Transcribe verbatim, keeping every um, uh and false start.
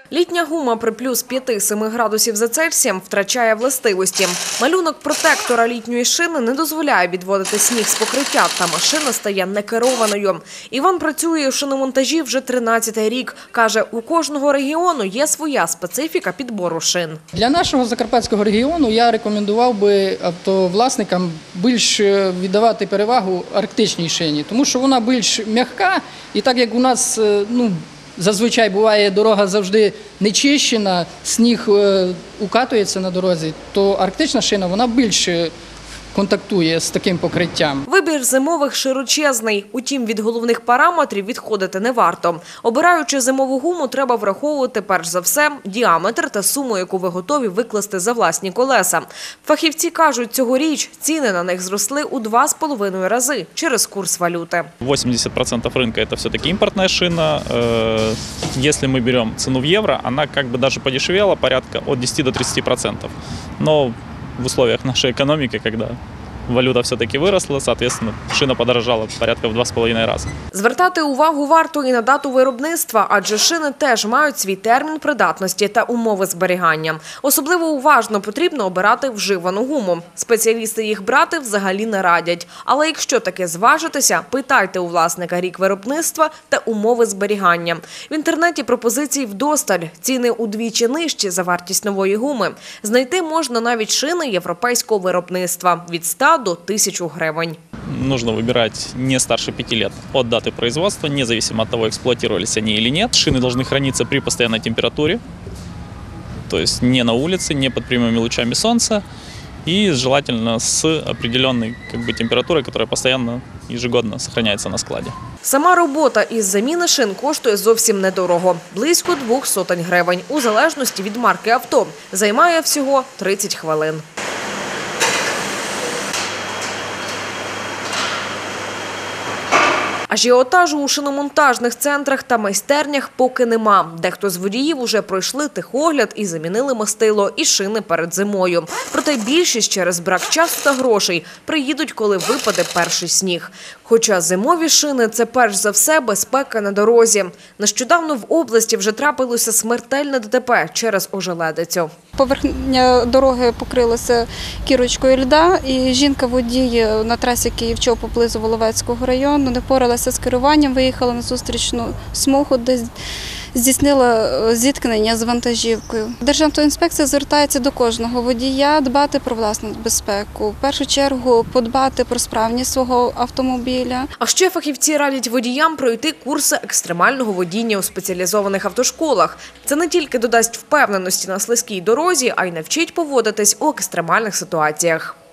Літня гума при плюс п'ять-сім градусів за Цельсієм втрачає властивості. Малюнок протектора літньої шини не дозволяє відводити сніг з покриття, та машина стає некерованою. Іван працює у шиномонтажі вже тринадцятий рік. Каже, у кожного регіону є своя специфіка підбору шин. Для нашого Закарпатського регіону я рекомендував би автовласникам більш віддавати перевагу арктичній шині, тому що вона більш м'яка, і так як у нас, ну, зазвичай буває дорога завжди нечищена, сніг укатується на дорозі, то арктична шина, вона більше контактує з таким покриттям. Вибір зимових широчезний. Утім, від головних параметрів відходити не варто. Обираючи зимову гуму, треба враховувати перш за все діаметр та суму, яку ви готові викласти за власні колеса. Фахівці кажуть, цьогоріч ціни на них зросли у два з половиною рази через курс валюти. вісімдесят відсотків ринку – це все-таки імпортна шина. Якщо ми беремо ціну в євро, вона как бы даже подешевела порядка від десяти до тридцати відсотків. Но в условиях нашей экономики, когда валюта все-таки виросла, соответственно, шина подорожала порядка в два з половиною рази. Звертати увагу варто і на дату виробництва, адже шини теж мають свій термін придатності та умови зберігання. Особливо уважно потрібно обирати вживану гуму. Спеціалісти їх брати взагалі не радять. Але якщо таки зважитися, питайте у власника рік виробництва та умови зберігання. В інтернеті пропозицій вдосталь. Ціни удвічі нижчі за вартість нової гуми. Знайти можна навіть шини європейського виробництва – від ста до тисячі гривень. Нужно выбирать не старше пяти лет от даты производства, независимо от того, эксплуатировались они или нет. Шины должны храниться при постоянной температуре, то есть не на улице, не под прямыми лучами солнца, и желательно с определенной как бы, температурой, которая постоянно, ежегодно сохраняется на складе. Сама робота із заміни шин коштує зовсім недорого – близько двох сотень гривень, у залежності від марки авто. Займає всього тридцять хвилин. Ажіотажу у шиномонтажних центрах та майстернях поки нема. Дехто з водіїв уже пройшли техогляд і замінили мастило і шини перед зимою. Проте більшість через брак часу та грошей приїдуть, коли випаде перший сніг. Хоча зимові шини – це перш за все безпека на дорозі. Нещодавно в області вже трапилося смертельне ДТП через ожеледицю. Поверхня дороги покрилася кірочкою льда, і жінка-водій на трасі Київ-Чоп поблизу Воловецького району не впоралася з керуванням, виїхала на зустрічну смугу, де здійснила зіткнення з вантажівкою. Державтоінспекція звертається до кожного водія дбати про власну безпеку. В першу чергу подбати про справність свого автомобіля. А ще фахівці радять водіям пройти курси екстремального водіння у спеціалізованих автошколах. Це не тільки додасть впевненості на слизькій дорозі, а й навчить поводитись у екстремальних ситуаціях.